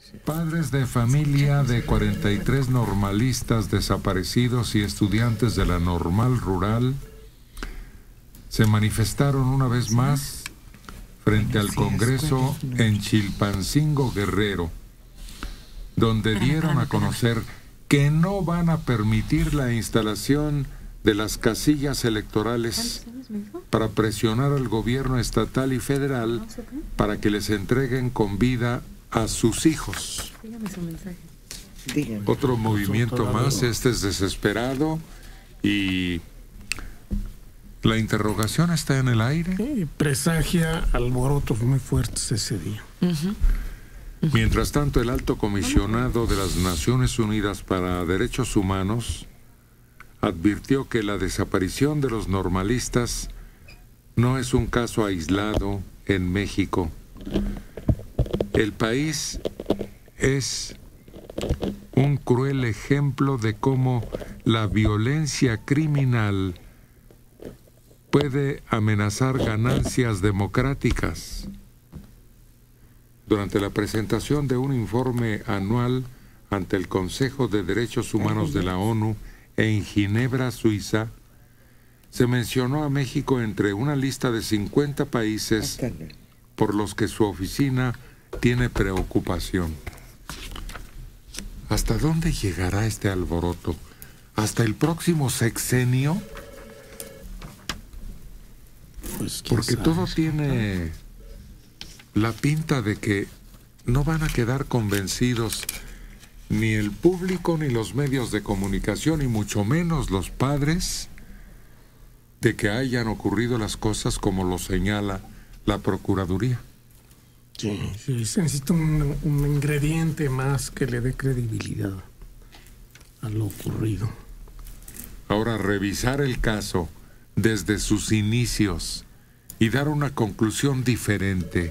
Padres de familia de 43 normalistas desaparecidos y estudiantes de la Normal Rural se manifestaron una vez más frente al Congreso en Chilpancingo, Guerrero, donde dieron a conocer que no van a permitir la instalación de las casillas electorales para presionar al gobierno estatal y federal para que les entreguen con vida a sus hijos. Otro movimiento más, este es desesperado y la interrogación está en el aire. Sí, presagia alborotos muy fuertes ese día. Mientras tanto, el alto comisionado de las Naciones Unidas para Derechos Humanos advirtió que la desaparición de los normalistas no es un caso aislado en México. El país es un cruel ejemplo de cómo la violencia criminal puede amenazar ganancias democráticas. Durante la presentación de un informe anual ante el Consejo de Derechos Humanos de la ONU en Ginebra, Suiza, se mencionó a México entre una lista de 50 países por los que su oficina tiene preocupación. ¿Hasta dónde llegará este alboroto? ¿Hasta el próximo sexenio? Pues, porque todo tiene la pinta de que no van a quedar convencidos ni el público ni los medios de comunicación y mucho menos los padres de que hayan ocurrido las cosas como lo señala la Procuraduría. Sí, se necesita un ingrediente más que le dé credibilidad a lo ocurrido. Ahora, revisar el caso desde sus inicios y dar una conclusión diferente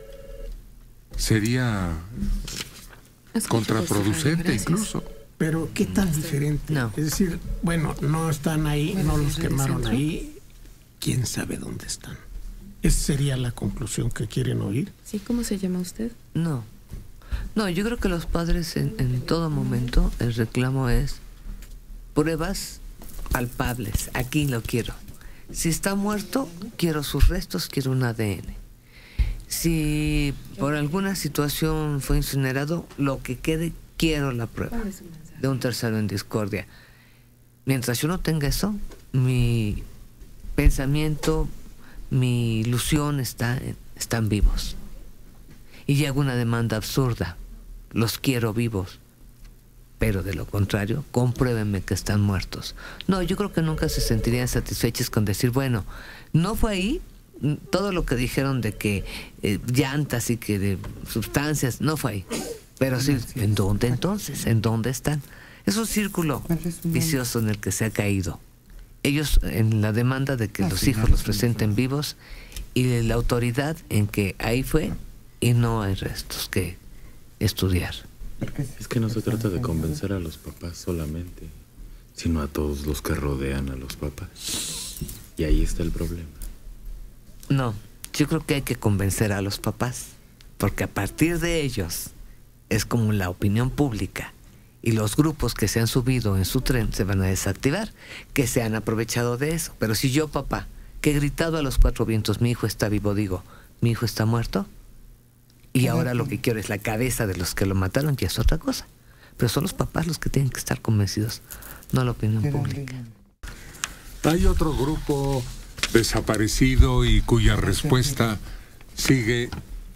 sería contraproducente incluso. Pero ¿qué tan diferente? No. Es decir, bueno, no están ahí, no los quemaron ahí, quién sabe dónde están. ¿Esa sería la conclusión que quieren oír? Sí, ¿cómo se llama usted? No, yo creo que los padres en todo momento el reclamo es pruebas palpables, aquí lo quiero. Si está muerto, quiero sus restos, quiero un ADN. Si por alguna situación fue incinerado, lo que quede, quiero la prueba de un tercero en discordia. Mientras yo no tenga eso, mi pensamiento, mi ilusión están vivos. Y hago una demanda absurda. Los quiero vivos. Pero de lo contrario, compruébenme que están muertos. No, yo creo que nunca se sentirían satisfechos con decir, bueno, no fue ahí, todo lo que dijeron de que llantas y que de sustancias, no fue ahí. Pero sí, ¿en dónde entonces? ¿En dónde están? Es un círculo vicioso en el que se ha caído. Ellos en la demanda de que los hijos los presenten vivos y la autoridad en que ahí fue y no hay restos que estudiar. Es que no se trata de convencer a los papás solamente, sino a todos los que rodean a los papás. Y ahí está el problema. No, yo creo que hay que convencer a los papás, porque a partir de ellos es como la opinión pública y los grupos que se han subido en su tren se van a desactivar, que se han aprovechado de eso. Pero si yo, papá, que he gritado a los cuatro vientos, mi hijo está vivo, digo, ¿mi hijo está muerto? Y ahora lo que quiero es la cabeza de los que lo mataron, ya es otra cosa. Pero son los papás los que tienen que estar convencidos, no la opinión pública. Hay otro grupo desaparecido y cuya respuesta sigue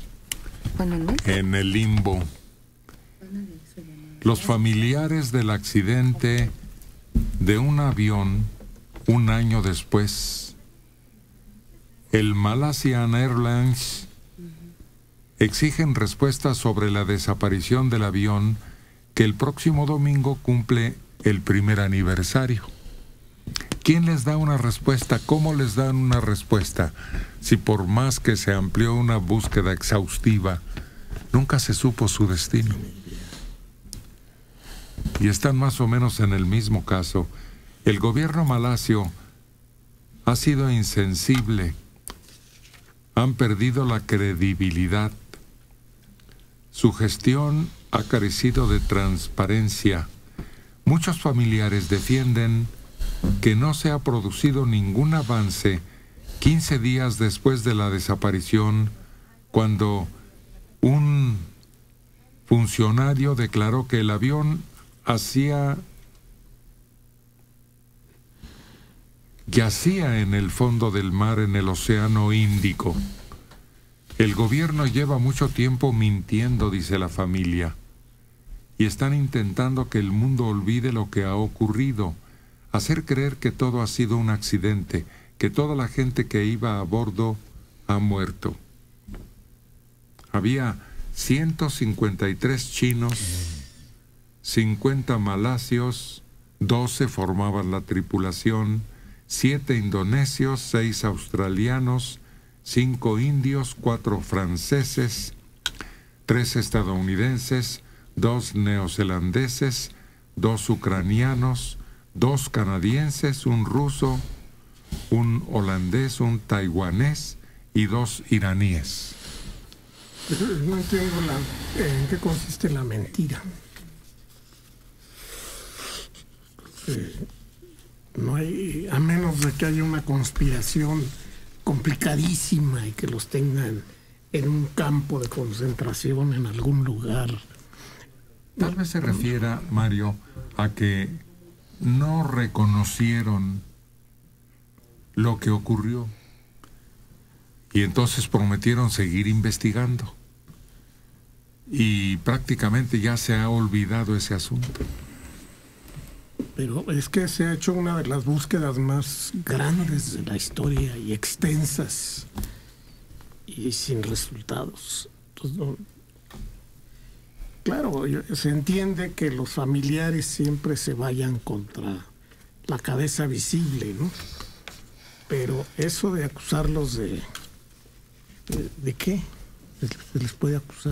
en el limbo. Los familiares del accidente de un avión un año después, el Malaysian Airlines, exigen respuestas sobre la desaparición del avión que el próximo domingo cumple el primer aniversario. ¿Quién les da una respuesta? ¿Cómo les dan una respuesta? Si por más que se amplió una búsqueda exhaustiva, nunca se supo su destino. Y están más o menos en el mismo caso. El gobierno malasio ha sido insensible. Han perdido la credibilidad. Su gestión ha carecido de transparencia. Muchos familiares defienden que no se ha producido ningún avance 15 días después de la desaparición, cuando un funcionario declaró que el avión yacía en el fondo del mar en el Océano Índico. El gobierno lleva mucho tiempo mintiendo, dice la familia, y están intentando que el mundo olvide lo que ha ocurrido, hacer creer que todo ha sido un accidente, que toda la gente que iba a bordo ha muerto. Había 153 chinos, 50 malasios, 12 formaban la tripulación, 7 indonesios, 6 australianos, 5 indios, 4 franceses, 3 estadounidenses, 2 neozelandeses, 2 ucranianos, 2 canadienses, un ruso, un holandés, un taiwanés y 2 iraníes. No entiendo en qué consiste la mentira. No hay, a menos de que haya una conspiración complicadísima y que los tengan en un campo de concentración en algún lugar. Tal vez se refiera, Mario, a que no reconocieron lo que ocurrió y entonces prometieron seguir investigando y prácticamente ya se ha olvidado ese asunto. Pero es que se ha hecho una de las búsquedas más grandes de la historia y extensas y sin resultados. Entonces, no. Claro, se entiende que los familiares siempre se vayan contra la cabeza visible, ¿no? Pero eso de acusarlos ¿de qué? ¿Se les puede acusar?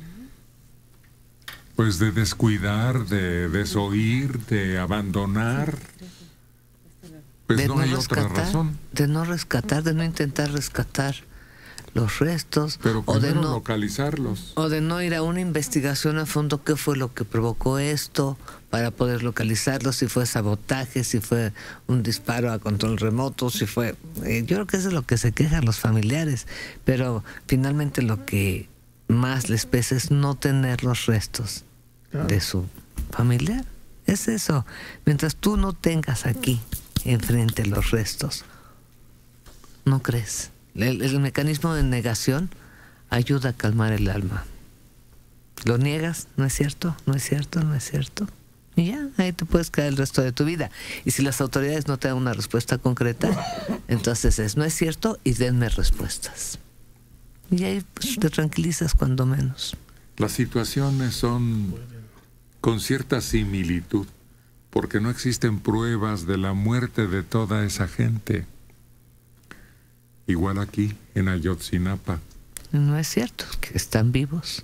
Pues de descuidar, de desoír, de abandonar. Pues no hay otra razón. De no rescatar, de no intentar rescatar los restos. Pero o de primero no localizarlos. O de no ir a una investigación a fondo, qué fue lo que provocó esto, para poder localizarlo, si fue sabotaje, si fue un disparo a control remoto, si fue... yo creo que eso es lo que se quejan los familiares, pero finalmente lo que más les pesa es no tener los restos de su familiar. Es eso. Mientras tú no tengas aquí enfrente los restos, no crees. El mecanismo de negación ayuda a calmar el alma. Lo niegas, no es cierto, no es cierto, no es cierto. Y ya, ahí te puedes quedar el resto de tu vida. Y si las autoridades no te dan una respuesta concreta, entonces no es cierto y denme respuestas. Y ahí pues, te tranquilizas cuando menos. Las situaciones son con cierta similitud, porque no existen pruebas de la muerte de toda esa gente. Igual aquí, en Ayotzinapa. No es cierto, que están vivos.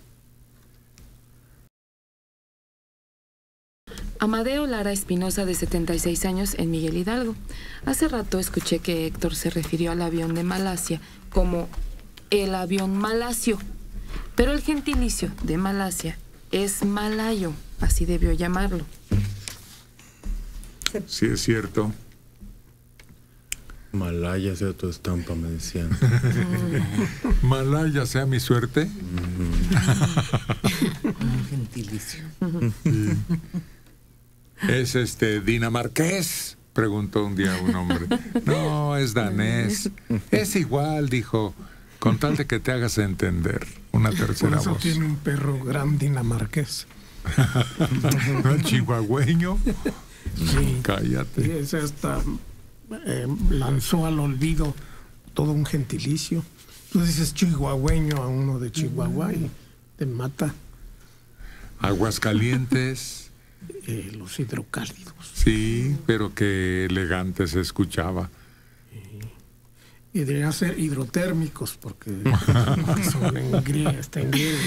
Amadeo Lara Espinosa, de 76 años, en Miguel Hidalgo. Hace rato escuché que Héctor se refirió al avión de Malasia como el avión malasio, pero el gentilicio de Malasia es malayo, así debió llamarlo. Sí, es cierto. Malaya sea tu estampa, me decían. Malaya sea mi suerte. Un gentilicio. Sí. ¿Es dinamarqués? Preguntó un día un hombre. No, es danés. Es igual, dijo, con tal de que te hagas entender. Una tercera Por eso voz. tiene un perro gran dinamarqués. ¿No el chihuahueño? Sí. Cállate. Y ese hasta lanzó al olvido todo un gentilicio. Tú dices chihuahueño a uno de Chihuahua y te mata. Aguascalientes. Los hidrocálidos. Sí, pero qué elegante se escuchaba. Y deberían ser hidrotérmicos porque son en griego, está en griego.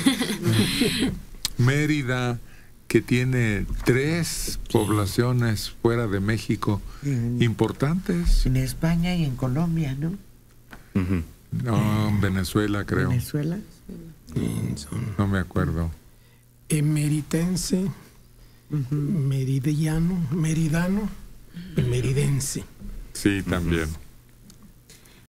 Mérida, que tiene 3 poblaciones fuera de México importantes. En España y en Colombia, ¿no? Ujú. No, en Venezuela, creo. Venezuela. No me acuerdo. Emeritense, meridano y meridense. Sí, también.